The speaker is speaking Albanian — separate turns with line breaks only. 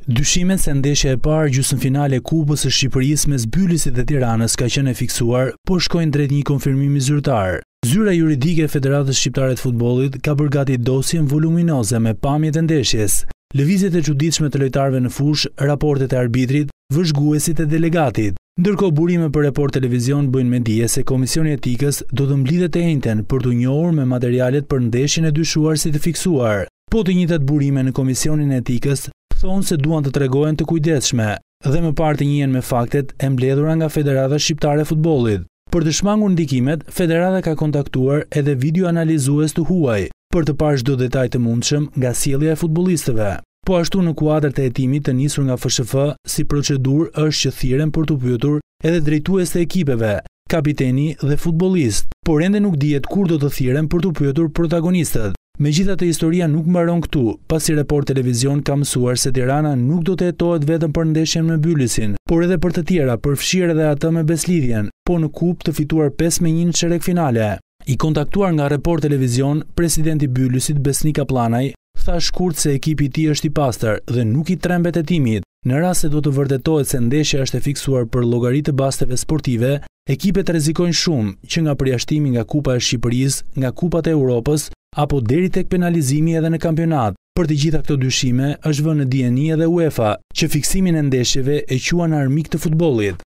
Dyshime se ndeshja e parë gjysmëfinale e Kupës së Shqipërisë mes Bylisit dhe Tiranës ka qenë e fiksuar, po shkojnë drejt një konfirmimi zyrtar. Zyra juridike e Federatës Shqiptare të Futbollit ka bërë gati dosjen voluminoze me pamjet e ndeshjes, lëvizjet e çuditshme të lojtarëve në fushë, raportet e arbitrit, vëzhguesit e delegatit. Ndërkohë burime për Report Televizion bëjnë me dije se Komisioni i Etikës do të mblidhet e njëjtën për t'u njohur me materialet për ndeshjen e dyshuar si të fiksuar. Po të njëjtat burime në Komisionin e Etikës thonë se duan të tregohen të kujdesshme dhe më parë të njihen me faktet e mbledhura nga Federata Shqiptare e Futbollit. Për të shmangur ndikimet, Federata ka kontaktuar edhe video analizues të huaj për të parë çdo detaj të mundshëm nga sjellja e futbollistëve. Po ashtu në kuadër të hetimit të nisur nga FSHF, si procedurë është që thirren për të pyetur edhe drejtues të ekipeve, kapiteni dhe futbollist, por ende nuk dihet kur do të thirren për të pyetur protagonistët. Megjithatë, historia nuk mbaron këtu, pasi Report Televizion ka mësuar se Tirana nuk do të hetohet vetëm për ndeshjen me Bylisin, por edhe për të tjera, përfshirë edhe atë me Beslidhjen, po në kupë të fituar 5-1 në çerek finale. I kontaktuar nga Report Televizion, presidenti i Bylisit Besnik Kaplanaj tha shkurt se ekipi i tij është i pastër dhe nuk i trembet hetimit. Në rast se do të vërtetohet se ndeshja është e fiksuar për llogari të basteve sportive, ekipet rrezikojnë shumë që nga përjashtimi nga Kupa e Shqipërisë, nga Kupat e Europës apo deri tek penalizimi edhe në kampionat. Për të gjitha këto dyshime është vënë në dieni edhe UEFA, që fiksimin e ndeshjeve e quan armik të futbollit.